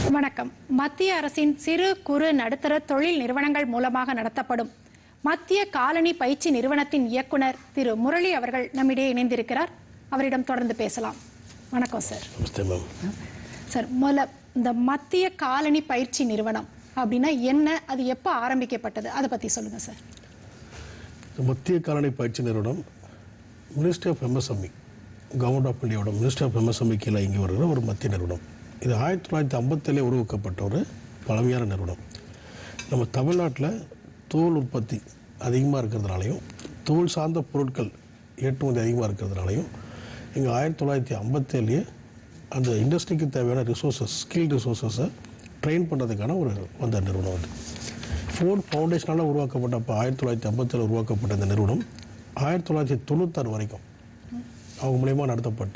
வணக்கம். மத்திய அரசின் சிறு குறு நடுத்தர தொழில் நிறுவனங்கள் மூலமாக நடத்தப்படும் மத்திய காலனி பயிற்சி நிறுவனத்தின் இயக்குனர் திரு முரளி அவர்கள் நம்மிடையே இணைந்திருக்கிறார். அவரிடம் தொடர்ந்து பேசலாம். வணக்கம் சார். சார், முதல்ல இந்த மத்திய காலனி பயிற்சி நிறுவனம் அப்படின்னா என்ன, அது எப்போ ஆரம்பிக்கப்பட்டது, அதை பற்றி சொல்லுங்க சார். மத்திய காலனி பயிற்சி நிறுவனம் ministry of MSME, government of இந்தியாவோட மினிஸ்ட்ரி ஆஃப் எம்எஸ்எம்இ கீழே இங்கே வருகிற ஒரு மத்திய நிறுவனம். இது 1957 உருவாக்கப்பட்ட ஒரு பழமையான நிறுவனம். நம்ம தமிழ்நாட்டில் தோல் உற்பத்தி அதிகமாக இருக்கிறதுனாலையும் தோல் சார்ந்த பொருட்கள் ஏற்றுமதி அதிகமாக இருக்கிறதுனாலையும் இங்கே 1957 அந்த இண்டஸ்ட்ரிக்கு தேவையான ரிசோர்ஸஸ், ஸ்கில் ரிசோர்ஸஸை ட்ரெயின் பண்ணுறதுக்கான ஒரு வந்த நிறுவனம் அது. ஃபோர்ட் ஃபவுண்டேஷனால் உருவாக்கப்பட்ட அப்போ 1957 உருவாக்கப்பட்ட இந்த நிறுவனம் 1996 வரைக்கும் அவங்க மூலயமா நடத்தப்பட்டு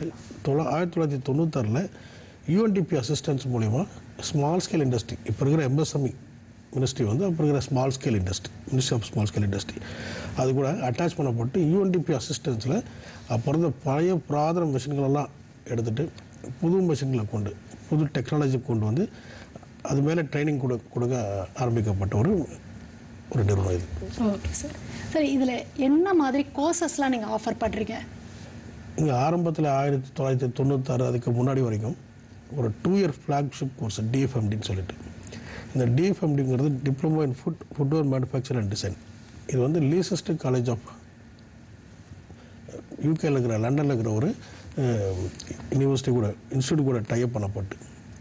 1996 UNDP அசிஸ்டன்ஸ் மூலிமா ஸ்மால் ஸ்கேல் இண்டஸ்ட்ரி, இப்போ இருக்கிற எம்எஸ்எம்இ மினிஸ்ட்ரி வந்து அப்போ இருக்கிற small scale industry, ministry of small scale industry, அது கூட அட்டாச் பண்ணப்பட்டு UNDP அசிஸ்டன்ஸில் அப்போ இருந்த பழைய புராதன மிஷின்களெல்லாம் எடுத்துகிட்டு புது மிஷின்களை கொண்டு புது டெக்னாலஜி கொண்டு வந்து அது மேலே ட்ரைனிங் கொடுக்க ஆரம்பிக்கப்பட்ட ஒரு நிறுவனம் இது. Okay sir. சரி, இதில் என்ன மாதிரி கோர்சஸ்லாம் நீங்கள் ஆஃபர் பண்ணுறீங்க? இங்கே ஆரம்பத்தில் 1996 அதுக்கு முன்னாடி வரைக்கும் ஒரு 2 இயர் ஃப்ளாக்ஷிப் கோர்ஸ் DFMDன்னு சொல்லிட்டு, இந்த DFMDங்கிறது diploma in footwear manufacture and design. இது வந்து லீசஸ்ட் காலேஜ் ஆஃப் யூகேயில் இருக்கிற லண்டனில் இருக்கிற ஒரு யூனிவர்சிட்டி கூட இன்ஸ்டியூட் கூட டைப் பண்ணப்பட்டு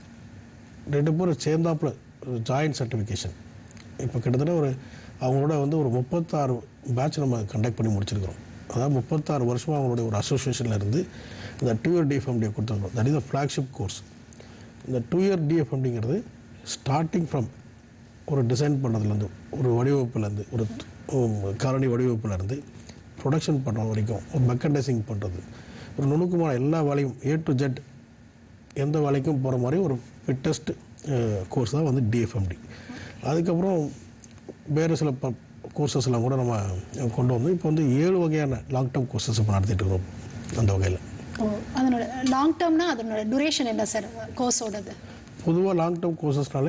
2 பேரும் சேர்ந்தாப்பில் ஜாயின்ட் சர்டிஃபிகேஷன். இப்போ கிட்டத்தட்ட அவங்களோட வந்து ஒரு 36 பேட்ச் நம்ம கண்டக்ட் பண்ணி முடிச்சிருக்கிறோம். அதாவது 36 வருஷமாக அவங்களுடைய ஒரு அசோசியேஷனில் இருந்து இந்த 2 இயர் DFMD கொடுத்துருக்கோம். That is the flagship course. இந்த 2 இயர் DFMDங்கிறது ஸ்டார்டிங் ஃப்ரம் ஒரு டிசைன் பண்ணுறதுலேருந்து, ஒரு வடிவமைப்புலேருந்து, ஒரு காலனி வடிவமைப்புலேருந்து ப்ரொடக்ஷன் பண்ணுற வரைக்கும், ஒரு மெக்கனைசிங் பண்ணுறது, ஒரு நுணுக்கமான எல்லா வேலையும் A to Z எந்த வேலைக்கும் போகிற மாதிரி ஒரு ஃபிட்டஸ்ட் கோர்ஸ் தான் வந்து DFMD. அதுக்கப்புறம் வேறு சில கோர்சஸ்லாம் கூட நம்ம கொண்டு வந்து இப்போ வந்து 7 வகையான லாங் டேர்ம் கோர்சஸ் இப்போ நடத்திட்டு இருக்கிறோம். அந்த வகையில் அதனோட லாங் டேர்ம்னா அதனோட டியூரேஷன் என்ன சார் கோர்ஸோடது? பொதுவாக லாங் டேர்ம் கோர்சஸ்னாலே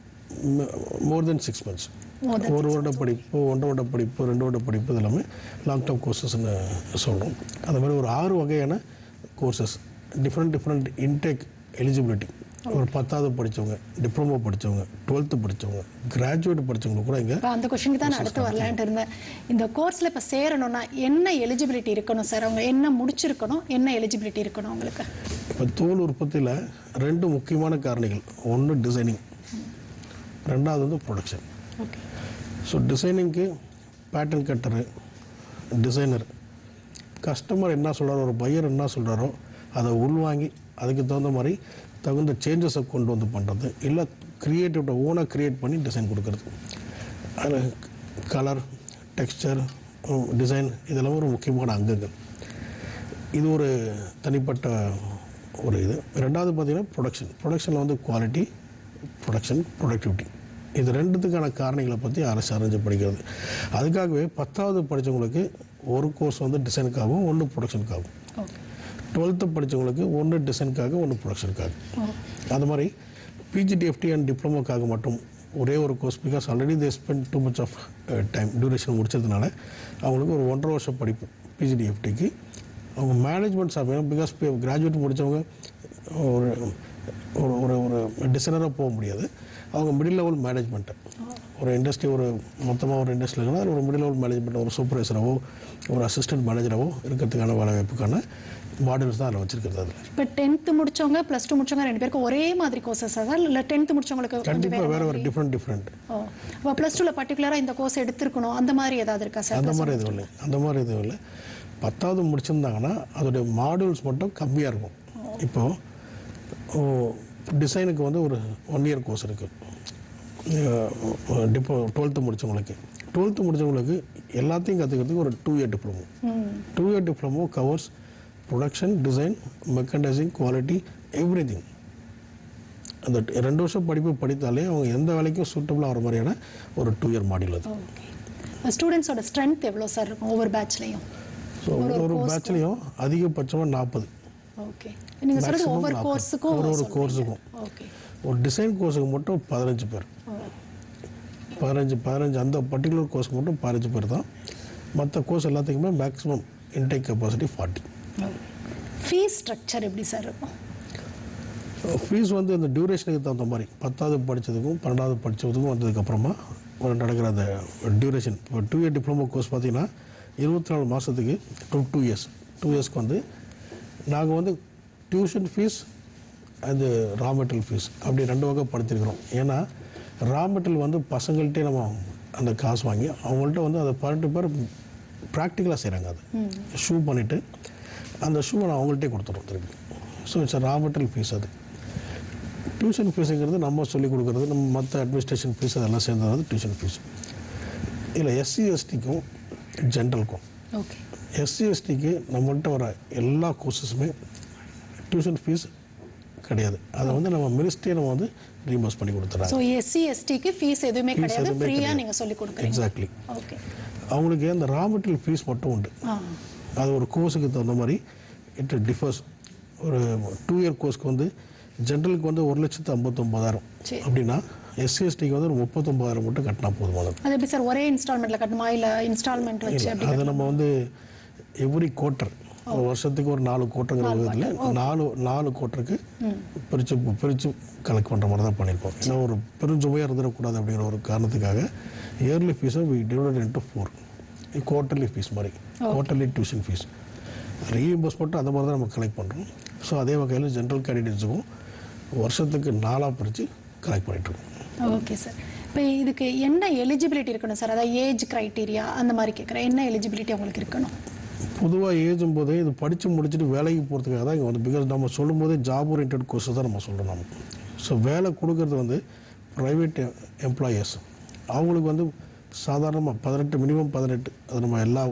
மோர் தென் 6 months, 1 வருட படிப்பு, 1.5 வருட படிப்பு, 2 வருட படிப்பு, இது எல்லாமே லாங் டேர்ம் கோர்சஸ்ன்னு சொல்கிறோம். அது மாதிரி ஒரு 6 வகையான கோர்சஸ், டிஃப்ரெண்ட் இன்டேக் எலிஜிபிலிட்டி. ஒரு 10வது படித்தவங்க, டிப்ளமோ படித்தவங்க, 12th படித்தவங்க, கிராஜுவேட் படித்தவங்க கூட இங்கே. அந்த கொஸ்டினுக்கு தான் அடுத்து வரலான்ட்டு இருந்தேன். இந்த கோர்ஸில் இப்போ சேரணும்னா என்ன எலிஜிபிலிட்டி இருக்கணும் சார்? அவங்க என்ன முடிச்சிருக்கணும், என்ன எலிஜிபிலிட்டி இருக்கணும் அவங்களுக்கு? இப்போ தோல் உற்பத்தியில் 2 முக்கியமான காரணிகள். ஒன்று டிசைனிங், 2வது வந்து ப்ரொடக்ஷன். ஓகே. ஸோ டிசைனிங்க்கு பேட்டர்ன் கட்டரு, டிசைனர், கஸ்டமர் என்ன சொல்கிறாரோ, ஒரு பையர் என்ன சொல்கிறாரோ அதை உள்வாங்கி அதுக்கு தகுந்த மாதிரி தகுந்த சேஞ்சஸை கொண்டு வந்து பண்ணுறது, இல்லை க்ரியேட்டிவிட்ட ஓனாக க்ரியேட் பண்ணி டிசைன் கொடுக்குறது. அதில் கலர், டெக்ஸ்சர், டிசைன் இதெல்லாம் ஒரு முக்கியமான அங்கங்கள். இது ஒரு தனிப்பட்ட ஒரு இது. 2வது பார்த்திங்கன்னா ப்ரொடக்ஷனில் வந்து குவாலிட்டி, ப்ரொடக்ஷன், ப்ரொடக்டிவிட்டி, இது 2த்துக்கான காரணிகளை பற்றி அரசு அறிஞ்சு படிக்கிறது. அதுக்காகவே 10வது படித்தவங்களுக்கு ஒரு கோர்ஸ் வந்து டிசைனுக்காகவும், 1 ப்ரொடக்ஷனுக்காகவும். 12th படித்தவங்களுக்கு 1 டிசைனுக்காக, 1 ப்ரொடக்ஷனுக்காக. அது மாதிரி PGDFT அண்ட் டிப்ளமோக்காக மட்டும் ஒரே ஒரு course. Because already they spend too much of time duration முடிச்சதுனால அவங்களுக்கு ஒரு 1.5 வருஷம் படிப்பு PGDFTக்கு. அவங்க மேனேஜ்மெண்ட் சாப்பிடும். பிகாஸ் கிராஜுவேட் முடித்தவங்க ஒரு ஒரு ஒரு டிசைனராக போக முடியாது. அவங்க மிடில் லெவல் மேனேஜ்மெண்ட்டு, ஒரு இண்டஸ்ட்ரி, ஒரு மொத்தமாக ஒரு இண்டஸ்ட்ரியில் இருந்தால் ஒரு மிடில் லெவல் மேனேஜ்மெண்ட், ஒரு சூப்பர்வைசராகவோ ஒரு அசிஸ்டன்ட் மேனேஜராகவோ இருக்கிறதுக்கான வேலை வாய்ப்புக்கான மாடல்ஸ் தான் அதில் வச்சிருக்கிறது. அதில் இப்போ 10th முடிச்சவங்க +2 முடிச்சவங்க 2 பேருக்கும் ஒரே மாதிரி கோர்சஸ் தான், இல்லை 10th முடிச்சவங்களுக்கு கண்டிப்பாக வேறு டிஃப்ரெண்ட். அப்போ +2ல பர்டிகுலராக இந்த கோர்ஸ் எடுத்துருக்கணும் அந்த மாதிரி ஏதாவது இருக்கா சார்? அந்த மாதிரி எதுவும் இல்லை. 10வது முடிச்சிருந்தாங்கன்னா அதோடைய மாடியூல்ஸ் மட்டும் கம்மியாக இருக்கும். இப்போது டிசைனுக்கு வந்து ஒரு 1 இயர் கோர்ஸ் இருக்குது. 12th முடித்தவங்களுக்கு எல்லாத்தையும் கற்றுக்கிறதுக்கு ஒரு 2 year diploma. 2 year diploma covers production, design, mechanising, quality, everything. அந்த 2 வருஷம் படிப்பு படித்தாலே அவங்க எந்த வேலைக்கும் சூட்டபுளாக ஆகிற மாதிரியான ஒரு 2 இயர் மாடியூல் அது. ஸ்டூடெண்ட்ஸோட ஸ்ட்ரென்த் எவ்வளோ சார் இருக்கும் ஒவ்வொரு பேட்ச்லையும்? ஸோ ஒரு பேட்ச்லையும் அதிகபட்சமாக 40. ஓகே. நீங்க சொல்றது ஒவ்வொரு கோர்ஸுக்கும் ஒரு கோர்ஸுக்கும். ஓகே. ஒரு டிசைன் கோர்ஸுக்கு மட்டும் 15 பேர், 15 அந்த பர்டிகுலர் கோர்ஸுக்கு மட்டும் 15 பேர் தான். மற்ற கோர்ஸ் எல்லாத்துக்குமே maximum intake capacity 40. Fee structure எப்படி சார் இருக்கும்? ஃபீஸ் வந்து இந்த டியூரேஷனுக்கு தகுந்த மாதிரி 10வது படித்ததுக்கும் 12வது படித்ததுக்கும் வந்ததுக்கப்புறமா நடக்கிற அந்த டியூரேஷன். இப்போ 2 இயர் டிப்ளமோ கோர்ஸ் பார்த்திங்கன்னா 24 மாதத்துக்கு 2 இயர்ஸ்க்கு வந்து நாங்கள் வந்து டியூஷன் ஃபீஸ் அது ரா மெட்டீரியல் ஃபீஸ் அப்படி 2 வகை படுத்திருக்கிறோம். ஏன்னா ரா மெட்டீரியல் வந்து பசங்கள்கிட்டே நம்ம அந்த காசு வாங்கி அவங்கள்ட்ட வந்து அதை 12 பேர் ப்ராக்டிக்கலாக செய்கிறாங்க. அது ஷூ பண்ணிவிட்டு அந்த ஷூவை நான் அவங்கள்ட்டே கொடுத்துட்றோம் திருப்பி. So it's raw material fee. அது டியூஷன் ஃபீஸுங்கிறது நம்ம சொல்லிக் கொடுக்குறது, நம்ம மற்ற அட்மினிஸ்ட்ரேஷன் ஃபீஸ் அதெல்லாம் சேர்ந்தது டியூஷன் ஃபீஸ். இதில் எஸ்சி எஸ்டிக்கும் ஜென்ரலுக்கும், எஸ்சி எஸ்டிக்கு நம்மள்கிட்ட வர எல்லா கோர்ஸஸுமே டியூஷன் ஃபீஸ் கிடையாது. அதை வந்து நம்ம மினிஸ்ட்ரியை நம்ம வந்து ரீம்பர்ஸ் பண்ணி கொடுத்துறாங்க. ஸோ எஸ்சி எஸ்டிக்கு ஃபீஸ் எதுவுமே கிடையாது, ஃப்ரீயாக நீங்கள் சொல்லிக் கொடுக்குறீங்க. எக்ஸாக்ட்லி. ஓகே. அவங்களுக்கு அந்த ரா மெட்டீரியல் ஃபீஸ் மட்டும் உண்டு. அது ஒரு கோர்ஸுக்கு தகுந்த மாதிரி இட் டிஃபர்ஸ். ஒரு 2 இயர் கோர்ஸ்க்கு வந்து ஜென்ரலுக்கு வந்து 1,59,000 அப்படின்னா எஸ்சி எஸ்டிக்கு வந்து ஒரு 39,000 மட்டும் கட்டினா போதுமானது. அது எப்படி சார் ஒரே இன்ஸ்டால்மெண்ட்டில் கட்டணுமா இல்லை இன்ஸ்டால்மெண்ட் வச்சு? அதை நம்ம வந்து எவ்ரி குவார்ட்டர், ஒரு வருஷத்துக்கு ஒரு 4 குவார்ட்டருங்கிற விதத்தில் 4 குவார்ட்டருக்கு பிரித்து கலெக்ட் பண்ணுற மாதிரி தான் பண்ணியிருக்கோம். ஏன்னா ஒரு பெருஞ்சுமையாக இருந்துடக்கூடாது அப்படிங்கிற ஒரு காரணத்துக்காக இயர்லி ஃபீஸை we divided into 4 quarterly fee மாதிரி, குவார்ட்டர்லி டியூஷன் ஃபீஸ். ரீஇம்பர்ஸ்மெண்ட்டும் அந்த மாதிரி தான் நம்ம கலெக்ட் பண்ணுறோம். ஸோ அதே வகையில் ஜென்ரல் கேண்டிடேட்ஸுக்கும் வருஷத்துக்கு 4ஆக பிரித்து கலெக்ட் பண்ணிகிட்ருக்கோம். Okay sir. இப்போ இதுக்கு என்ன எலிஜிபிலிட்டி இருக்கணும் சார்? அதாவது ஏஜ் க்ரைட்டீரியா அந்த மாதிரி கேட்குறேன். என்ன எலிஜிபிலிட்டி அவங்களுக்கு இருக்கணும்? பொதுவாக ஏஜும் போதே இது படித்து முடிச்சுட்டு வேலைக்கு போகிறதுக்காக தான் இங்கே வந்து, பிகாஸ் நம்ம சொல்லும் போதே ஜாப் ஓரியன்ட் கோர்ஸ் தான் நம்ம சொல்கிறோம். நம்ம ஸோ வேலை கொடுக்கறது வந்து ப்ரைவேட் எம்ப்ளாயர்ஸ். அவங்களுக்கு வந்து சாதாரணமாக 18 மினிமம் 18, அது நம்ம எல்லா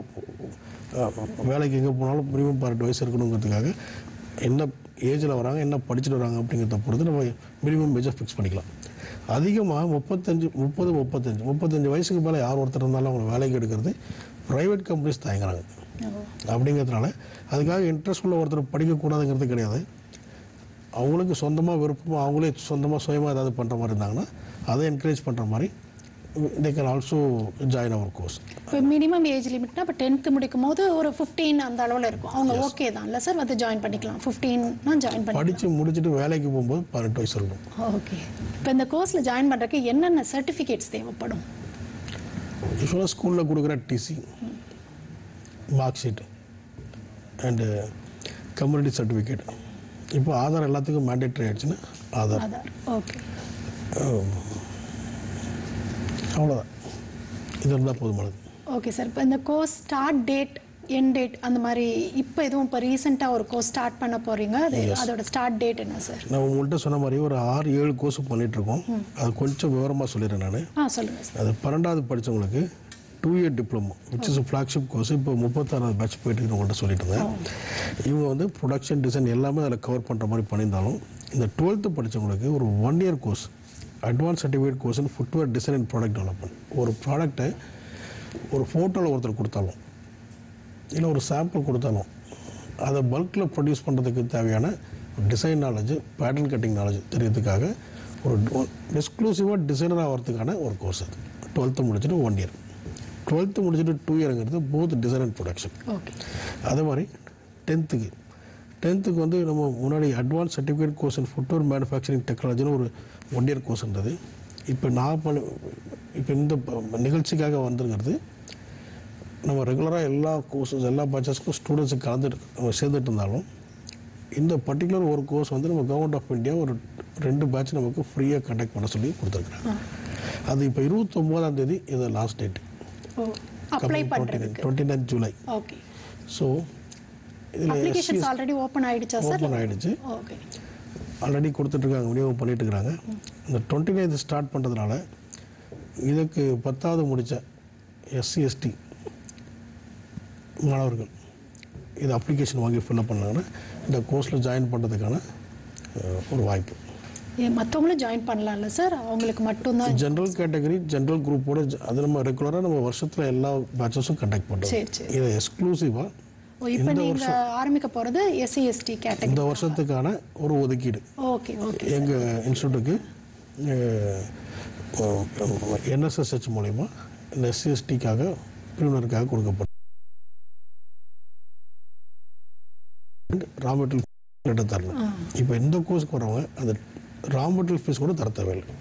வேலைக்கு எங்கே போனாலும் மினிமம் 18 வயசு இருக்கணுங்கிறதுக்காக என்ன ஏஜில் வராங்க, என்ன படிச்சுட்டு வராங்க அப்படிங்கிறத பொறுத்து நம்ம மினிமம் ஏஜை ஃபிக்ஸ் பண்ணிக்கலாம். அதிகமாக 35 வயசுக்கு மேலே யார் ஒருத்தர் இருந்தாலும் அவங்க வேலைக்கு எடுக்கிறது ப்ரைவேட் கம்பெனிஸ் தயங்குறாங்க. அப்படிங்கிறதுனால அதுக்காக இன்ட்ரெஸ்ட் உள்ள ஒருத்தர் படிக்கக்கூடாதுங்கிறது கிடையாது. அவங்களுக்கு சொந்தமாக விருப்பமாக அவங்களே சொந்தமாக சுயமாக ஏதாவது பண்ணுற மாதிரி இருந்தாங்கன்னா அதை என்கரேஜ் பண்ணுற மாதிரி they can also join our course. இப்போ மினிமம் ஏஜ் லிமிட்னா இப்போ 10th முடிக்கும் போது ஒரு 15 அந்த அளவில் இருக்கும். அவங்க ஓகே தான் இல்லை சார், வந்து ஜாயின் பண்ணிக்கலாம். 15 ஜாயின் பண்ணி படித்து முடிச்சுட்டு வேலைக்கு போகும்போது 18 வயசு இருக்கும். ஓகே. இப்போ இந்த கோர்ஸில் ஜாயின் பண்ணுறதுக்கு என்னென்ன சர்டிஃபிகேட்ஸ் தேவைப்படும்? யூஸ்வலாக ஸ்கூலில் கொடுக்குற TC, mark sheet and community certificate. இப்போ ஆதார் எல்லாத்துக்கும் மேண்டேட்ரி ஆகிடுச்சுன்னா ஆதார். ஓகே. அவ்வளோதான், இது இருந்தால் போதுமானது. Okay sir. இப்போ இந்த course start date, end date அந்த மாதிரி இப்போ எதுவும் இப்போ ரீசெண்டாக ஒரு கோர்ஸ் ஸ்டார்ட் பண்ண போகிறீங்க, அதோட ஸ்டார்ட் டேட் என்ன சார்? நான் உங்கள்கிட்ட சொன்ன மாதிரி ஒரு 6-7 கோர்ஸ் பண்ணிகிட்ருக்கோம். அது கொஞ்சம் விவரமாக சொல்லிடுறேன் நான். சொல்லுங்கள் சார். அது 12வது படித்தவங்களுக்கு 2 year diploma which is flagship course. இப்போ 36வது பேட்ச் போயிட்டு உங்கள்கிட்ட சொல்லிட்டு இருந்தேன். இவங்க வந்து ப்ரொடக்ஷன் டிசைன் எல்லாமே அதில் கவர் பண்ணுற மாதிரி பண்ணியிருந்தாலும் இந்த 12th படித்தவங்களுக்கு ஒரு 1 year course advance certificate course in footwear design and product development. ஒரு ப்ராடக்டை ஒரு ஃபோட்டோவில் ஒருத்தர் கொடுத்தாலும் இல்லை ஒரு சாம்பிள் கொடுத்தாலும் அதை பல்கில் ப்ரொடியூஸ் பண்ணுறதுக்கு தேவையான design knowledge, pattern cutting knowledge தெரியறதுக்காக ஒரு எக்ஸ்க்ளூசிவாக டிசைனர் ஆகிறதுக்கான ஒரு கோர்ஸ். அது 12th முடிச்சுட்டு 1 இயர், 12th முடிச்சுட்டு 2 இயருங்கிறது போத் டிசைன் அண்ட் ப்ரொடக்ஷன். அதே மாதிரி 10th வந்து நம்ம முன்னாடி advance certificate course in footwear manufacturing டெக்னாலஜின்னு ஒரு 1 இயர் கோர்ஸ் இருந்தது. இப்போ இப்போ இந்த நிகழ்ச்சிக்காக வந்திருக்கிறது நம்ம ரெகுலராக எல்லா கோர்ஸஸ் எல்லா பேட்சஸ்க்கும் ஸ்டூடெண்ட்ஸுக்கு நம்ம சேர்ந்துட்டு இருந்தாலும் இந்த பர்டிகுலர் ஒரு கோர்ஸ் வந்து நம்ம கவர்மெண்ட் ஆஃப் இந்தியா ஒரு 2 பேட்ச் நமக்கு ஃப்ரீயாக கண்டக்ட் பண்ண சொல்லி கொடுத்துருக்குறாங்க. அது இப்போ 29ஆம் தேதி இது லாஸ்ட் டேட், 29 ஜூலை. ஸோ இதில் அப்ளிகேஷன்ஸ் ஆல்ரெடி ஓப்பன் ஆகிடுச்சா சார்? ஓப்பன் ஆகிடுச்சு, ஆல்ரெடி கொடுத்துட்ருக்காங்க, விநியோகம் பண்ணிட்டு இருக்காங்க. இந்த 29 ஸ்டார்ட் பண்ணுறதுனால இதுக்கு 10வது முடித்த எஸ்சி எஸ்டி மாணவர்கள் இது அப்ளிகேஷன் வாங்கி ஃபில்அப் பண்ணாங்கன்னா இந்த கோர்ஸில் ஜாயின் பண்ணுறதுக்கான ஒரு வாய்ப்பு. மற்றவங்களும் ஜாயின் பண்ணலாம்ல சார்? அவங்களுக்கு மட்டும்தான் ஜென்ரல் கேட்டகரி ஜென்ரல் குரூப்போட அது நம்ம ரெகுலராக நம்ம வருஷத்தில் எல்லா பேட்சஸும் கண்டக்ட் பண்ணுறோம். இதை எக்ஸ்க்ளூசிவாக இப்போ நீங்க ஆரம்பிக்க போறது எஸ்சி எஸ்டி கேட்டகரி இந்த வருஷத்துக்கான ஒரு ஒதுக்கீடு ஓகே ஓகே எங்கள் இன்ஸ்டியூட்டுக்கு NSSH மூலயமா இந்த SC/STக்காக பிரிவினருக்காக கொடுக்கப்படும் ரா மெட்டீரியல் தரணும். இப்போ இந்த கோர்ஸுக்கு வரவங்க அந்த ரா மெட்டீரியல் ஃபீஸ் கூட தர தேவையில்லை.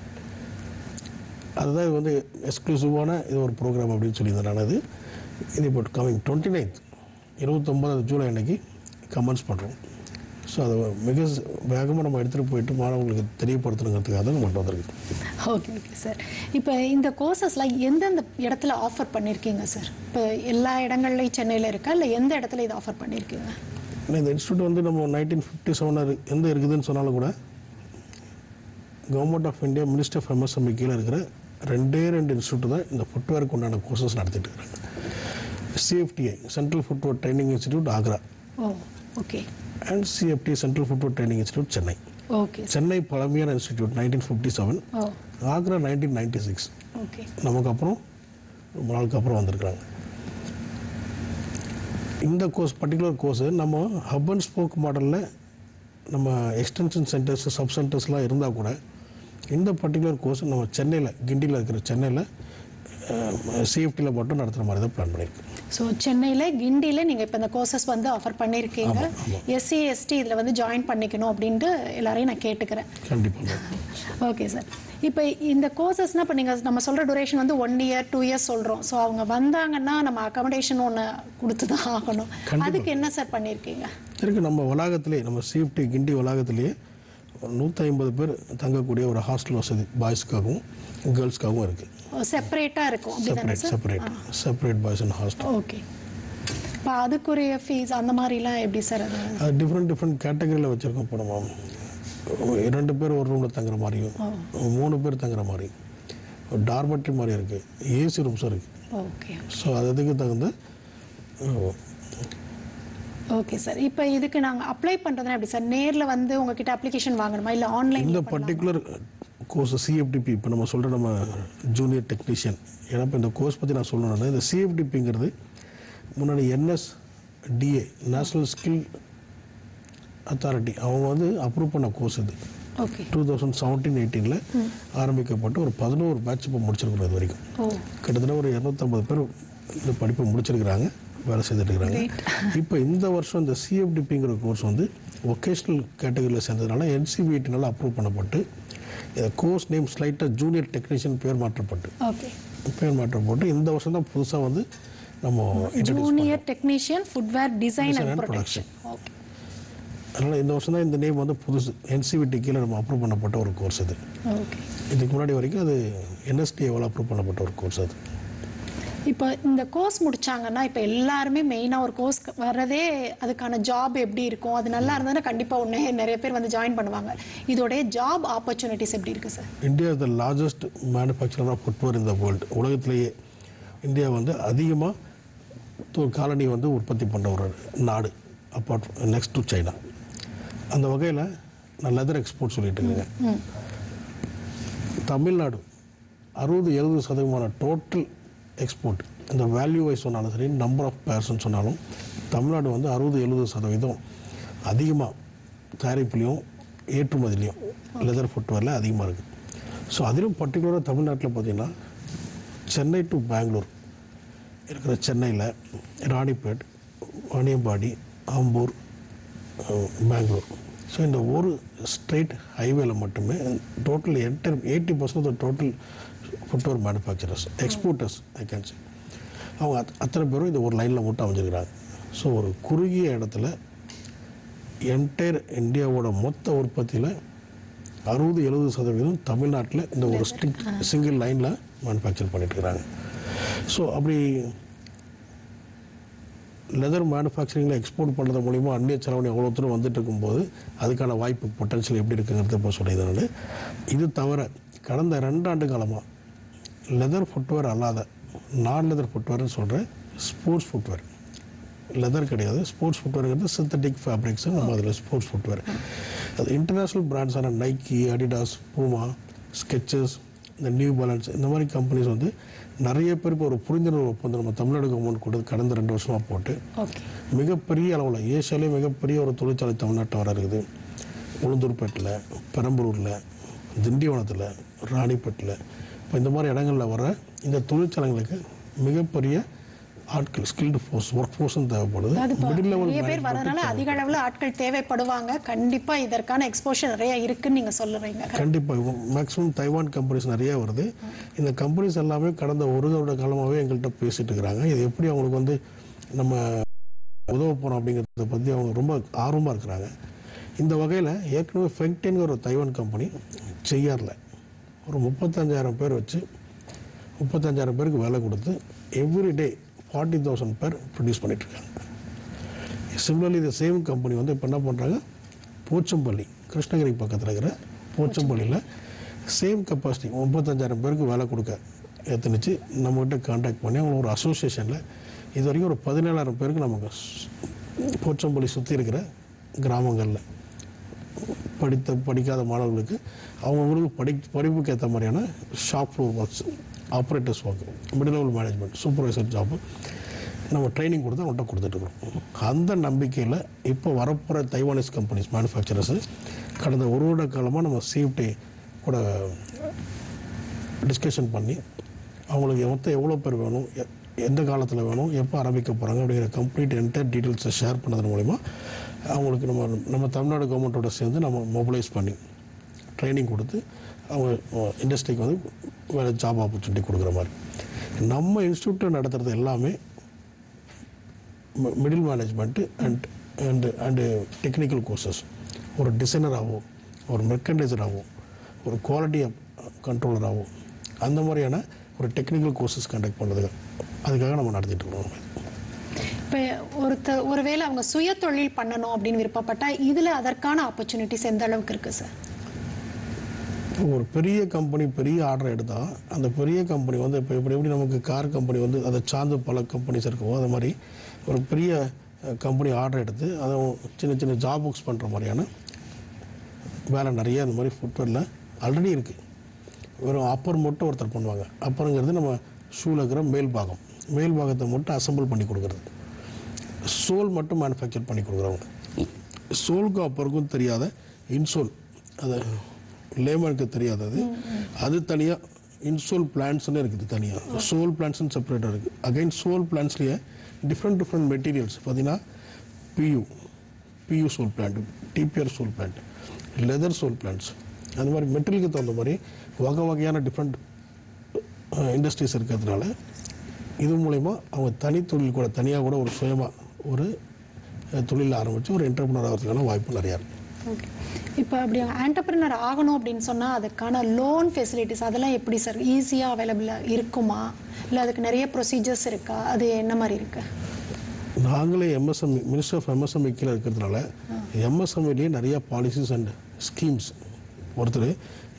அதுதான் இது எக்ஸ்க்ளூசிவான இது ஒரு ப்ரோக்ராம் அப்படின்னு சொல்லியிருந்தேன். நான் இது இப்போ கமிங் 29th 29 ஜூலை அன்னைக்கு கமெண்ட்ஸ் பண்ணுறோம். ஸோ அதை மிக வேகமாக நம்ம எடுத்துகிட்டு போயிட்டு மாணவர்களுக்கு தெரியப்படுத்தணுங்கிறதுக்காக தான் நம்ம வந்திருக்கு. Okay okay sir. இப்போ இந்த கோர்சஸ்லாம் எந்தெந்த இடத்துல ஆஃபர் பண்ணியிருக்கீங்க சார்? இப்போ எல்லா இடங்கள்லையும் சென்னையில் இருக்கா இல்லை எந்த இடத்துல இதை ஆஃபர் பண்ணியிருக்கீங்க? இந்த இன்ஸ்டியூட் நம்ம 1957 எந்த இருக்குதுன்னு சொன்னாலும் கூட government of India minister of MSME கீழே இருக்கிற 2 இன்ஸ்டியூட் தான் இந்த ஃபுட்வேருக்கு உண்டான கோர்சஸ் நடத்திட்டு இருக்கிறாங்க. CFTI central footwear training institute Agra. Okay. And CFTI central footwear training institute Chennai. Okay. Chennai பழமையான இன்ஸ்டிடியூட் 1957, ஆக்ரா 1996. ஓகே. நமக்கு அப்புறம் ரொம்ப நாளுக்கு அப்புறம் வந்திருக்கிறாங்க. இந்த பர்டிகுலர் கோர்ஸ் நம்ம ஹப் அண்ட் ஸ்போக் மாடலில் நம்ம எக்ஸ்டென்ஷன் சென்டர்ஸ் சப் சென்டர்ஸ்லாம் இருந்தால் கூட இந்த பர்டிகுலர் கோர்ஸ் நம்ம சென்னையில் கிண்டியில் இருக்கிற சென்னையில் CFTயில் மட்டும் நடத்துகிற மாதிரி தான் பிளான் பண்ணியிருக்கோம். ஸோ சென்னையில் கிண்டியில் நீங்கள் இப்போ இந்த கோர்சஸ் ஆஃபர் பண்ணியிருக்கீங்க. SC ST இதில் ஜாயின் பண்ணிக்கணும் அப்படின்ட்டு எல்லாரையும் நான் கேட்டுக்கிறேன். கண்டிப்பாக. Okay sir. இப்போ இந்த கோர்சஸ்னால் இப்போ நம்ம சொல்கிற டூரேஷன் 1 year 2 years சொல்கிறோம். ஸோ அவங்க வந்தாங்கன்னா நம்ம அகாமடேஷன் ஒன்று கொடுத்து தான் ஆகணும். அதுக்கு என்ன சார் பண்ணியிருக்கீங்க? இருக்கு நம்ம வளாகத்திலே நம்ம CFT கிண்டி வளாகத்திலேயே 150 பேர் தங்கக்கூடிய ஒரு ஹாஸ்டல் வசதி பாய்ஸ்க்காகவும் கேர்ள்ஸ்க்காகவும் இருக்குது. செப்பரேட்டாக இருக்கும். Separate boys and hostel. Okay. இப்போ அதுக்குரிய ஃபீஸ் அந்த மாதிரிலாம் எப்படி சார்? அது டிஃப்ரெண்ட் கேட்டகரியில் வச்சுருக்கோம். இப்போ நம்ம 2 பேர் ஒரு ரூமில் தங்குற மாதிரியும் 3 பேர் தங்குற மாதிரி டார்மெட்ரி மாதிரி இருக்குது, AC ரூம்ஸும் இருக்குது. ஓகே. ஸோ அதுக்கு தகுந்த. Okay sir. இப்போ இதுக்கு நாங்கள் அப்ளை பண்ணுறதுனா எப்படி சார்? நேரில் உங்ககிட்ட அப்ளிகேஷன் வாங்கணுமா இல்லை ஆன்லைன்? இந்த பர்டிகுலர் கோர்ஸ் CFDP இப்போ நம்ம சொல்கிற நம்ம ஜூனியர் டெக்னீஷியன். ஏன்னா இப்போ இந்த கோர்ஸ் பற்றி நான் சொல்லணும்னா இந்த CFDPங்கிறது முன்னாடி NSDA நேஷ்னல் ஸ்கில் அத்தாரிட்டி அவங்க அப்ரூவ் பண்ண கோர்ஸ் இது. ஓகே. 2017-18 ஆரம்பிக்கப்பட்டு ஒரு 11 பேட்ச் இப்போ முடிச்சிருக்கிறோம். இது வரைக்கும் கிட்டத்தட்ட ஒரு 250 பேர் இந்த படிப்பை முடிச்சிருக்கிறாங்க, வேலை செய்துட்டு இருக்கிறாங்க. இப்போ இந்த வருஷம் இந்த CFDPங்கிற கோர்ஸ் வொகேஷ்னல் கேட்டகரியில் சேர்ந்ததுனால NCVT அப்ரூவ் பண்ணப்பட்டு கோர்ஸ் நேம் ஸ்லைட்டாக ஜூனியர் டெக்னீஷியன் பேர் மாற்றப்பட்டு இந்த வருஷம் தான் புதுசாக நம்ம junior technician footwear design and production. Okay. அதனால் இந்த வருஷம் தான் இந்த நேம் புதுசு NCVT கீழே நம்ம அப்ரூவ் பண்ணப்பட்ட ஒரு கோர்ஸ் இது. ஓகே. இதுக்கு முன்னாடி வரைக்கும் அது NSDAவால் அப்ரூவ் பண்ணப்பட்ட ஒரு கோர்ஸ் அது. இப்போ இந்த கோர்ஸ் முடிச்சாங்கன்னா இப்போ எல்லாருமே மெயினாக ஒரு கோர்ஸ் வர்றதே அதுக்கான ஜாப் எப்படி இருக்கும், அது நல்லா இருந்ததுன்னா கண்டிப்பாக நிறைய பேர் ஜாயின் பண்ணுவாங்க. இதோடைய ஜாப் ஆப்பர்ச்சுனிட்டிஸ் எப்படி இருக்குது sir? India is the largest manufacturer of footwear in the world. உலகத்திலேயே இந்தியா அதிகமாக காலனி உற்பத்தி பண்ணுற ஒரு நாடு அப்பார்ட் நெக்ஸ்ட் டு சைனா. அந்த வகையில் நான் லெதர் எக்ஸ்போர்ட் சொல்லிட்டு இருக்கேன். Tamil Nadu 60-70% total export. இந்த வேல்யூ வைஸ் சொன்னாலும் சரி, நம்பர் ஆஃப் பேர்ஸ்ன்னு சொன்னாலும் தமிழ்நாடு 60-70% அதிகமாக தயாரிப்புலையும் ஏற்றுமதிலையும் லெதர் ஃபுட்வேரில் அதிகமாக இருக்குது. ஸோ அதிலும் பர்டிகுலராக தமிழ்நாட்டில் பார்த்திங்கன்னா சென்னை டு பெங்களூர் இருக்கிற சென்னையில் ராணிப்பேட், வாணியம்பாடி, ஆம்பூர், பெங்களூர். ஸோ இந்த ஒரு ஸ்ட்ரெயிட் ஹைவேல மட்டுமே total 80% of total footwear manufacturers exporters I can say அவங்க அத்தனை பேரும் இந்த ஒரு லைனில் மட்டும் அமைஞ்சிருக்கிறாங்க. ஸோ ஒரு குறுகிய இடத்துல என்டையர் இந்தியாவோட மொத்த உற்பத்தியில் 60-70% தமிழ்நாட்டில் இந்த ஒரு சிங்கிள் லைனில் மேனுஃபேக்சர் பண்ணிட்டு இருக்கிறாங்க. ஸோ அப்படி லெதர் மேனுஃபேக்சரிங்கில் எக்ஸ்போர்ட் பண்ணுறது மூலிமா அந்நிய செலவணி எவ்வளோ தூரம் வந்துட்டு இருக்கும்போது அதுக்கான வாய்ப்பு பொட்டன்ஷியல் எப்படி இருக்குங்கிறது இப்போ சொல்லியதுனால இது தவிர கடந்த 2 ஆண்டு காலமாக லெதர் ஃபுட்வேர் அல்லாத நான் லெதர் ஃபுட்வேர்னு சொல்கிற ஸ்போர்ட்ஸ் ஃபுட்வேர், லெதர் கிடையாது, ஸ்போர்ட்ஸ் ஃபுட்வேருங்கிறது சிந்தட்டிக் ஃபேப்ரிக்ஸ். நம்ம அதில் ஸ்போர்ட்ஸ் ஃபுட்வேர் அது இன்டர்நேஷ்னல் பிராண்ட்ஸான நைக்கி, அடிடாஸ், பூமா, ஸ்கெச்சஸ், இந்த நியூ பேலன்ஸ் இந்த மாதிரி கம்பெனிஸ் நிறைய பேர் இப்போ ஒரு புரிந்துணர்வு ஒப்பந்தம் நம்ம தமிழ்நாடு கவர்மெண்ட் கூட கடந்த 2 வருஷமாக போட்டு மிகப்பெரிய அளவில் ஏசியாலே மிகப்பெரிய ஒரு தொழிற்சாலை தமிழ்நாட்டில் வர இருக்குது. உளுந்தூர்பேட்டில், பெரம்பலூரில், திண்டிவனத்தில், ராணிப்பேட்டில், இப்போ இந்த மாதிரி இடங்களில் வர இந்த தொழிற்சாலைகளுக்கு மிகப்பெரிய ஆட்கள், ஸ்கில்டு ஃபோர்ஸ், ஒர்க் ஃபோர்ஸும் தேவைப்படுது. மிடில் லெவல் நிறைய பேர் வரதுனால அதிக அளவில் ஆட்கள் தேவைப்படுவாங்க. கண்டிப்பாக இதற்கான எக்ஸ்போஷர் நிறைய இருக்குன்னு நீங்கள் சொல்லுறீங்க. கண்டிப்பாக மேக்ஸிமம் தைவான் கம்பெனிஸ் நிறைய வருது. இந்த கம்பெனிஸ் எல்லாமே கடந்த ஒரு வருட காலமாகவே எங்கள்கிட்ட பேசிகிட்டு இருக்கிறாங்க. இது எப்படி அவங்களுக்கு வந்து நம்ம உதவ போகிறோம் அப்படிங்கிறத பற்றி அவங்க ரொம்ப ஆர்வமாக இருக்கிறாங்க. இந்த வகையில் ஏற்கனவே ஃபெங்டென்கிற ஒரு தைவான் கம்பெனி செய்யாரில் ஒரு 35,000 பேர் வச்சு 35,000 பேருக்கு வேலை கொடுத்து எவ்ரிடே 40,000 பேர் ப்ரொடியூஸ் பண்ணிகிட்ருக்காங்க. சிமிலர்லி இந்த சேம் கம்பெனி வந்து இப்போ என்ன பண்ணுறாங்க, போச்சம்பள்ளி, கிருஷ்ணகிரி பக்கத்தில் இருக்கிற போச்சம்பள்ளியில் சேம் கெப்பாசிட்டி 35,000 பேருக்கு வேலை கொடுக்க எத்தனிச்சு நம்மகிட்ட கான்டாக்ட் பண்ணி அவங்க ஒரு அசோசியேஷனில் இது வரைக்கும் ஒரு 17,000 பேருக்கு நமக்கு போச்சம்பள்ளி சுற்றி இருக்கிற கிராமங்களில் படிக்காத மாணவர்களுக்கு அவங்களுக்கு படிப்புக்கு ஏற்ற மாதிரியான shop floor works, operators work, middle level management, supervisor job நம்ம ட்ரைனிங் கொடுத்து அவங்கள்ட்ட கொடுத்துட்ருக்கோம். அந்த நம்பிக்கையில் இப்போ வரப்போகிற தைவானிஸ் கம்பெனிஸ் மேனுஃபேக்சரர்ஸு கடந்த ஒரு வருட காலமாக நம்ம சேஃப்டி கூட டிஸ்கஷன் பண்ணி அவங்களுக்கு மொத்தம் எவ்வளோ பேர் வேணும், எந்த காலத்தில் வேணும், எப்போ ஆரம்பிக்க போகிறாங்க அப்படிங்கிற கம்ப்ளீட் என்டையர் டீட்டெயில்ஸை ஷேர் பண்ணதன் மூலிமா அவங்களுக்கு நம்ம தமிழ்நாடு கவர்மெண்ட்டோட சேர்ந்து நம்ம மொபிலைஸ் பண்ணி ட்ரைனிங் கொடுத்து அவங்க இண்டஸ்ட்ரிக்கு வந்து வேறு ஜாப் ஆப்பர்ச்சுனிட்டி கொடுக்குற மாதிரி. நம்ம இன்ஸ்டியூட்டில் நடத்துகிறது எல்லாமே middle management and technical courses. ஒரு டிசைனராகவும், ஒரு மெர்கண்டைசராகவும், ஒரு குவாலிட்டி கண்ட்ரோலராகவும் அந்த மாதிரியான ஒரு டெக்னிக்கல் கோர்சஸ் கண்டக்ட் பண்ணுறதுக்கு அதுக்காக நம்ம நடத்திட்டு இருக்கோம். இப்போ ஒருவேளை அவங்க சுய தொழில் பண்ணணும் அப்படின்னு விருப்பப்பட்டால் இதில் அதற்கான ஆப்பர்ச்சுனிட்டிஸ் எந்த அளவுக்கு இருக்குது சார்? ஒரு பெரிய கம்பெனி பெரிய ஆர்டர் எடுத்தால் அந்த பெரிய கம்பெனி வந்து இப்போ எப்படி நமக்கு கார் கம்பெனி வந்து அதை சார்ந்து பல கம்பெனிஸ் இருக்கோ அது மாதிரி ஒரு பெரிய கம்பெனி ஆர்டர் எடுத்து அதை சின்ன சின்ன ஜாப் ஒர்க்ஸ் பண்ணுற மாதிரியான வேலை நிறைய அந்த மாதிரி ஃபுட்வேரில் ஆல்ரெடி இருக்குது. வெறும் அப்பர் மட்டும் ஒருத்தர் பண்ணுவாங்க. அப்பருங்கிறது நம்ம ஷூவில் இருக்கிற மேல் பாகத்தை மட்டும் அசம்பிள் பண்ணி கொடுக்குறது. சோல் மட்டும் மேனுஃபேக்சர் பண்ணி கொடுக்குறவங்க. சோலுக்கும் அப்பருக்கும் தெரியாத இன்சோல், அதை லேமனுக்கு தெரியாதது, அது தனியாக இன்சோல் பிளான்ட்ஸ்னு இருக்குது. தனியாக சோல் பிளான்ட்ஸ்னு செப்பரேட்டாக இருக்குது. அகைன் சோல் பிளான்ட்ஸ்லேயே டிஃப்ரெண்ட் மெட்டீரியல்ஸ் பார்த்தீங்கன்னா PU sole plant, TPR sole plant, leather sole பிளான்ட்ஸ், அந்த மாதிரி மெட்டீரியலுக்கு தகுந்த மாதிரி வகையான டிஃப்ரெண்ட் இண்டஸ்ட்ரீஸ் இருக்கிறதுனால இது மூலயமா அவங்க தனித்தொழில் கூட தனியாக கூட ஒரு சுயமாக ஒரு தொழில் ஆரம்பித்து ஒரு என்டர்பிரனர் ஆகிறதுக்கான வாய்ப்பு நிறையா இருக்குது. ஓகே, இப்போ அப்படி ஆண்டர்பிரினர் ஆகணும் அப்படின்னு சொன்னால் அதுக்கான லோன் ஃபெசிலிட்டிஸ் அதெல்லாம் எப்படி சார் ஈஸியாக அவைலபிளாக இருக்குமா, இல்லை அதுக்கு நிறைய ப்ரொசீஜர்ஸ் இருக்கா, அது என்ன மாதிரி இருக்கு? நாங்களே எம்எஸ்எம்இ மினிஸ்டர் ஆஃப் எம்எஸ்எம்இ கீழே இருக்கிறதுனால எம்எஸ்எம்இலேயே நிறைய பாலிசிஸ் அண்ட் ஸ்கீம்ஸ். ஒருத்தர்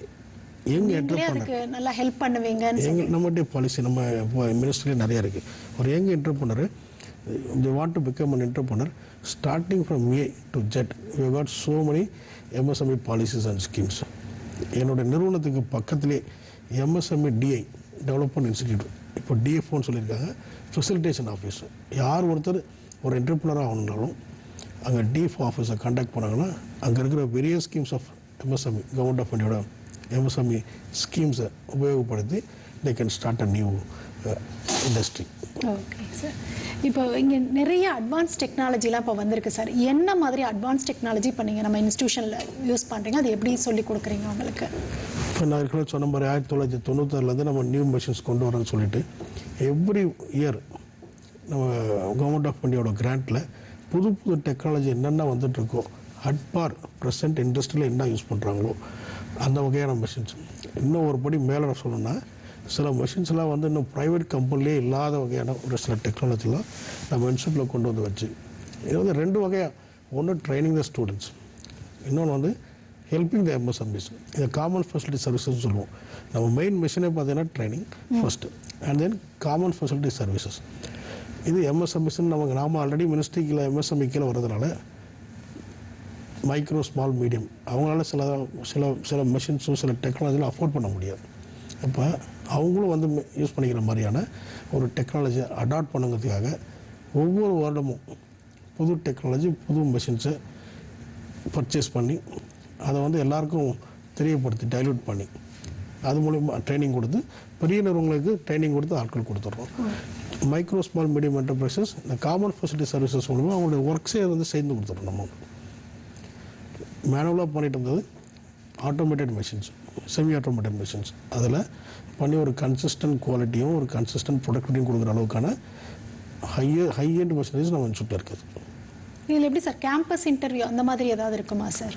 எங்கே என்டர்பிரனர் நல்லா ஹெல்ப் பண்ணுவீங்க. நம்மகிட்டே பாலிசி நம்ம மினிஸ்ட்ரியிலே நிறையா இருக்குது. ஒரு young entrepreneur they want to become an entrepreneur, starting from A to Z, we have got so many MSME policies and schemes. என்னோட நிறுவனத்துக்கு பக்கத்திலே MSME DI டெவலப்மெண்ட் இன்ஸ்டிடியூட், இப்போ DFOன்னு சொல்லியிருக்காங்க, ஃபெசிலிட்டேஷன் ஆஃபீஸ். யார் ஒருத்தர் ஒரு என்டர்பிரனராக ஆகணுன்னாலும் அங்கே DFO ஆஃபீஸை கான்டாக்ட் பண்ணாங்கன்னா அங்கே இருக்கிற various schemes of MSME, government of இந்தியாவோட MSME ஸ்கீம்ஸை உபயோகப்படுத்தி they can start a new industry. ஓகே சார், இப்போ இங்கே நிறைய அட்வான்ஸ் டெக்னாலஜிலாம் இப்போ வந்திருக்கு சார். என்ன மாதிரி அட்வான்ஸ் டெக்னாலஜி இப்போ நீங்கள் நம்ம இன்ஸ்டியூஷனில் யூஸ் பண்ணுறீங்க, அது எப்படி சொல்லி கொடுக்குறீங்க அவங்களுக்கு? இப்போ நான் ஏற்கனவே சொன்ன மாதிரி 1996 நம்ம நியூ மிஷின்ஸ் கொண்டு வரோன்னு சொல்லிட்டு எவ்ரி இயர் நம்ம கவர்மெண்ட் ஆஃப் இந்தியாவோட கிராண்டில் புது டெக்னாலஜி என்னென்ன வந்துட்டுருக்கோ அட்பார் ப்ரெசென்ட் இண்டஸ்ட்ரியில் என்ன யூஸ் பண்ணுறாங்களோ அந்த வகையான மிஷின்ஸ். இன்னும் ஒரு படி மேலே சொல்லணும்னா சில மிஷின்ஸ்லாம் வந்து இன்னும் ப்ரைவேட் கம்பெனிலே இல்லாத வகையான ஒரு சில டெக்னாலஜிலாம் நம்ம இன்ஸ்டியூட்டில் கொண்டு வந்து வச்சு இது வந்து 2 வகையாக, ஒன்று ட்ரைனிங் த ஸ்டூடெண்ட்ஸ், இன்னொன்று வந்து ஹெல்பிங் த எம்எஸ்எம்இஸ். இதை காமன் ஃபெசிலிட்டி சர்வீசஸ் சொல்லுவோம். நம்ம மெயின் மிஷினே பார்த்தீங்கன்னா training first and then common facility services. இது எம்எஸ்எம்இஸ்ன்னு நாம் ஆல்ரெடி மினிஸ்ட்ரிக்கில் எம்எஸ்எம்இ கீழே வர்றதுனால மைக்ரோ ஸ்மால் மீடியம் அவங்களால சில மிஷின்ஸும் சில டெக்னாலஜிலாம் அஃபோர்ட் பண்ண முடியாது. அப்போ அவங்களும் வந்து யூஸ் பண்ணிக்கிற மாதிரியான ஒரு டெக்னாலஜியை அடாப்ட் பண்ணுங்கிறதுக்காக ஒவ்வொரு வருடமும் புது டெக்னாலஜி புது மிஷின்ஸை பர்ச்சேஸ் பண்ணி அதை வந்து எல்லாருக்கும் தெரியப்படுத்தி டைல்யூட் பண்ணி அது மூலிமா ட்ரைனிங் கொடுத்து பெரிய நிறுவனங்களுக்கு ட்ரைனிங் கொடுத்து ஆட்கள் கொடுத்துட்றோம். மைக்ரோ ஸ்மால் மீடியம் என்டர்பிரைசஸ் இந்த காமன் ஃபெசிலிட்டி சர்வீசஸ் மூலமாக அவங்களுடைய ஒர்க்ஸே வந்து செய்து கொடுத்துட்றோம். நம்ம மேனுவலாக பண்ணிட்டு இருந்தது automated machines, semi automated machines, அதில் பண்ணி ஒரு கன்சிஸ்டன்ட் குவாலிட்டியும் ஒரு கன்சிஸ்டன்ட் ப்ரொடக்டிவிட்டியும் கொடுக்குற அளவுக்கான ஹை எண்ட் மிஷினரிஸ் நம்ம இன்ஸ்டியூட்டில் இருக்குது. இதில் எப்படி சார் கேம்பஸ் இன்டர்வியூ அந்த மாதிரி ஏதாவது இருக்குமா சார்?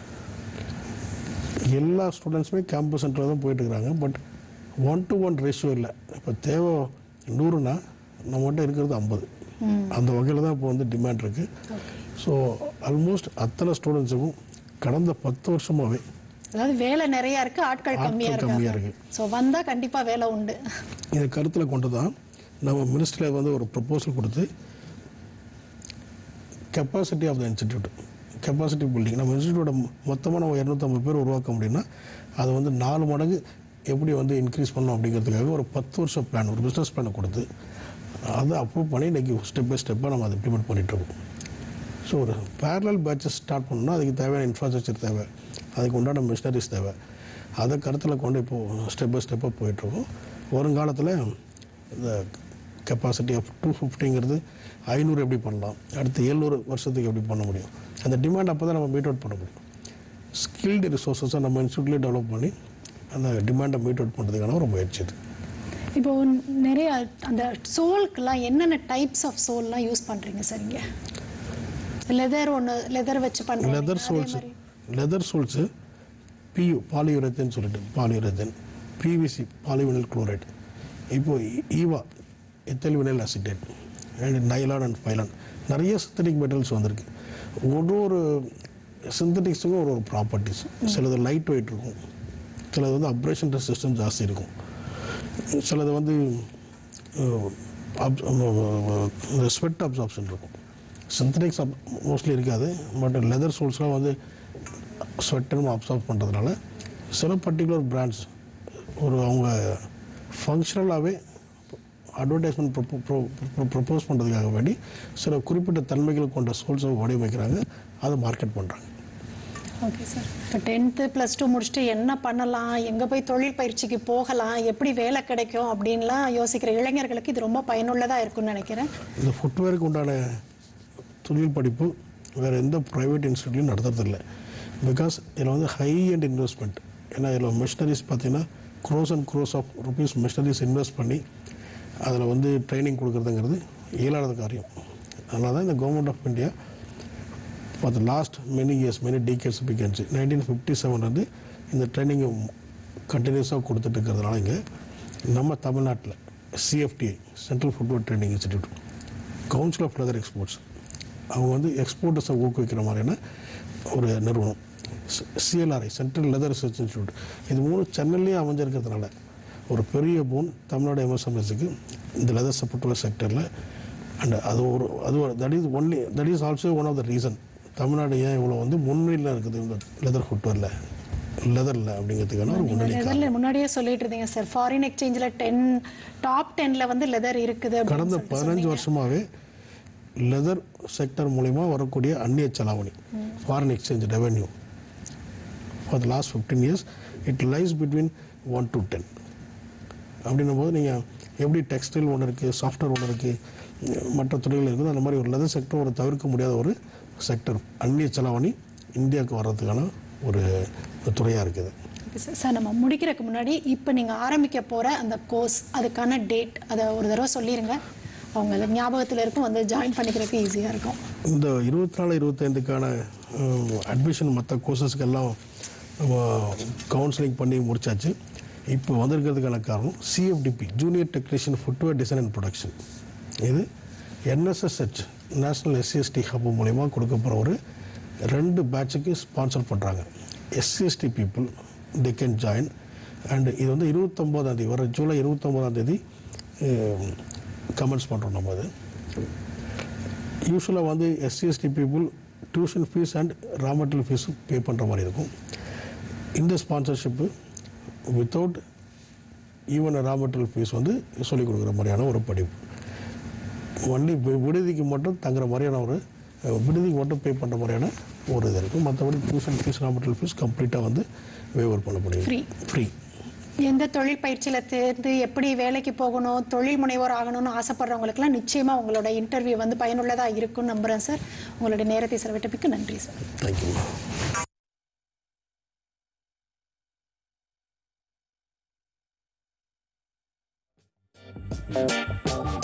எல்லா ஸ்டூடெண்ட்ஸுமே கேம்பஸ் சென்டரில் தான் போயிட்டுருக்குறாங்க. பட் 1:1 ரேஷியோ இல்லை. இப்போ தேவை 100னா நம்மகிட்ட இருக்கிறது 50. அந்த வகையில் தான் இப்போ வந்து டிமாண்ட் இருக்குது. ஸோ ஆல்மோஸ்ட் அத்தனை ஸ்டூடெண்ட்ஸுக்கும் கடந்த 10 வருஷமாகவே அதாவது வேலை நிறையா இருக்குது, ஆட்கள் கம்மியாக இருக்குது. ஸோ வந்தால் கண்டிப்பாக வேலை உண்டு. இதை கருத்தில் கொண்டு தான் நம்ம மினிஸ்ட்ரியில் வந்து ஒரு ப்ரப்போசல் கொடுத்து capacity of the institute, capacity building, நம்ம இன்ஸ்டிடியூட்டை மொத்தமாக நம்ம 250 பேர் உருவாக்க முடியும்னா அதை வந்து 4 மடங்கு எப்படி வந்து இன்க்ரீஸ் பண்ணணும் அப்படிங்கிறதுக்காக ஒரு 10 வருஷம் பிளான், ஒரு பிஸ்னஸ் பிளானை கொடுத்து அதை அப்ரூவ் பண்ணி இன்றைக்கி ஸ்டெப் பை ஸ்டெப்பாக நம்ம அதை இம்ப்ளிமெண்ட் பண்ணிகிட்ருக்கோம். ஸோ ஒரு பேரலல் பேட்சஸ் ஸ்டார்ட் பண்ணணும்னா அதுக்கு தேவையான இன்ஃப்ராஸ்ட்ரக்சர் தேவை, அதுக்கு உண்டான மிஷினரிஸ் தேவை. அதை கருத்தில் கொண்டு இப்போது ஸ்டெப் பை ஸ்டெப்பாக போயிட்டுருக்கோம். வருங்காலத்தில் இந்த கெப்பாசிட்டி ஆஃப் 250ங்கிறது 500 எப்படி பண்ணலாம், அடுத்து 700 வருஷத்துக்கு எப்படி பண்ண முடியும், அந்த டிமாண்ட் அப்போ தான் நம்ம மீட் அவுட் பண்ண முடியும். ஸ்கில்டு ரிசோர்ஸஸை நம்ம இன்ஸ்டியூட்லேயே டெவலப் பண்ணி அந்த டிமாண்டை மீட் அவுட் பண்ணுறதுக்கான ஒரு முயற்சி இது. இப்போ நிறைய அந்த சோல்க்கெலாம் என்னென்ன டைப்ஸ் ஆஃப் சோல்லாம் யூஸ் பண்ணுறீங்க சார்? இங்கே லெதர் வச்சு பண்ணுறோம். லெதர் சோல்ஸு பியூ பாலியூரேத்தன் சொல்லிட்டு பாலியூரேத்தன், பிவிசி பாலிவினைல் குளோரைட், இப்போது EVA ethyl vinyl acetate and nylon and phylon, நிறைய சிந்தட்டிக் மெட்டீரியல்ஸ் வந்திருக்கு. ஒரு சிந்தட்டிக்ஸுக்கும் ஒரு ப்ராப்பர்ட்டிஸ். சிலது லைட் வெயிட் இருக்கும், சிலது வந்து அப்ரேஷன் ரெசிஸ்டன்ஸ் ஜாஸ்தி இருக்கும், சிலது வந்து ஸ்வெட் அப்சார்ப்ஷன் இருக்கும். சிந்தட்டிக்ஸ் மோஸ்ட்லி இருக்காது. பட் லெதர் சோல்ஸ்லாம் வந்து ஸ்வெட்டரும் அப்சார்ப் பண்ணுறதுனால சில பர்டிகுலர் பிராண்ட்ஸ் ஒரு அவங்க ஃபங்க்ஷனலாகவே அட்வர்டைஸ்மெண்ட் ப்ரப்போஸ் பண்ணுறதுக்காக வேண்டி சில குறிப்பிட்ட தன்மைகள் கொண்ட சோல்ஸை வடிவமைக்கிறாங்க, அதை மார்க்கெட் பண்ணுறாங்க. Okay sir. இப்போ 10th +2 முடிச்சுட்டு என்ன பண்ணலாம், எங்கே போய் தொழில் பயிற்சிக்கு போகலாம், எப்படி வேலை கிடைக்கும் அப்படின்லாம் யோசிக்கிற இளைஞர்களுக்கு இது ரொம்ப பயனுள்ளதாக இருக்கும்னு நினைக்கிறேன். இந்த ஃபுட்வேருக்கு உண்டான தொழில் படிப்பு வேறு எந்த ப்ரைவேட் இன்ஸ்டியூட்லையும் நடத்துறதில்லை. பிகாஸ் இதில் வந்து ஹை அண்ட் இன்வெஸ்ட்மெண்ட். ஏன்னா இதில் மிஷினரிஸ் பார்த்தீங்கன்னா crores and crores of rupees machineries invest பண்ணி அதில் வந்து ட்ரைனிங் கொடுக்குறதுங்கிறது இயலாத காரியம். அதனால தான் இந்த government of India for the last many years, many decades begins 1957 இந்த ட்ரைனிங்கை கண்டினியூஸாக கொடுத்துட்டு இருக்கிறதுனால இங்கே நம்ம தமிழ்நாட்டில் CFTI central footwear training institute, council of leather exports, அவங்க வந்து எக்ஸ்போர்ட்டர்ஸை ஊக்குவிக்கிற மாதிரியான ஒரு நிறுவனம், CLRI central leather research institute, இது 3 சென்னையிலேயே அமைஞ்சிருக்கிறதுனால ஒரு பெரிய போன் தமிழ்நாடு MSMEஸ்க்கு இந்த லெதர் சப்போர்ட் செக்டரில். And that is also one of the reason Tamil Nadu ஏன் இவ்வளோ வந்து முன்னிலையில் இருக்குது இந்த லெதர் ஃபுட்வேரில், லெதரில் அப்படிங்கிறதுக்கான ஒரு முன்னிலை. முன்னாடியே சொல்லிட்டு இருந்தீங்க சார், ஃபாரின் எக்ஸ்சேஞ்சில் டாப் 10ல் வந்து லெதர் இருக்குது. கடந்த 15 வருஷமாகவே லெதர் செக்டர் மூலிமா வரக்கூடிய அந்நிய செலாவணி, foreign exchange revenue for the last 15 years it lies between 1 to 10. அப்படின்னும் போது நீங்கள் எப்படி டெக்ஸ்டைல் ஒன்று இருக்குது, சாஃப்ட்வேர் ஒன்று இருக்குது, மற்ற துறைகள் இருக்குது, அந்த மாதிரி ஒரு லெதர் செக்டர் ஒரு தவிர்க்க முடியாத ஒரு செக்டர். அந்நிய செலாவணி இந்தியாவுக்கு வர்றதுக்கான ஒரு துறையாக இருக்குது. சார், நம்ம முடிக்கிறதுக்கு முன்னாடி இப்போ நீங்கள் ஆரம்பிக்க போகிற அந்த கோர்ஸ், அதுக்கான டேட் அதை ஒரு தடவை சொல்லிடுங்க, அவங்க ஞாபகத்தில் இருக்கும், வந்து ஜாயின் பண்ணிக்கிறதுக்கு ஈஸியாக இருக்கும். இந்த 24-25க்கான அட்மிஷன் மற்ற கோர்சஸ்க்கெல்லாம் கவுன்சிலிங் பண்ணி முடிச்சாச்சு. இப்போ வந்திருக்கிறதுக்கான காரணம் CFDP junior technician footwear design and production. இது NSSH நேஷ்னல் SCST ஹப் மூலிமா கொடுக்க போகிற ஒரு 2 பேட்சுக்கு ஸ்பான்சர் பண்ணுறாங்க. SCST people they can join. And இது வந்து 29ஆம் தேதி வர ஜூலை 29ஆம் தேதி கமெண்ட்ஸ் பண்ணுறோம். நம்ம அது யூஸ்வலாக வந்து SCST people tuition fees and raw material ஃபீஸும் பே பண்ணுற மாதிரி இருக்கும். இந்த sponsorship without even raw material fees வந்து சொல்லிக் கொடுக்குற மாதிரியான ஒரு படிப்பு. ஒன்லி விடுதிக்கு மட்டும் தங்குற மாதிரியான ஒரு விடுதிக்கு மட்டும் பே பண்ணுற மாதிரியான ஒரு இது இருக்கும். மற்றபடி tuition fees, raw material fees கம்ப்ளீட்டாக வந்து வேவர் பண்ண முடியும். ஃப்ரீ. எந்த தொழில் பயிற்சியில் தேர்ந்து எப்படி வேலைக்கு போகணும், தொழில் முனைவோர் ஆகணும்னு ஆசைப்படுறவங்களுக்குலாம் நிச்சயமாக உங்களோட இன்டர்வியூ வந்து பயனுள்ளதாக இருக்கும்னு நம்புகிறேன் சார். உங்களுடைய நேரத்தை செலவிட்டமைக்கு நன்றி சார். தேங்க்யூ.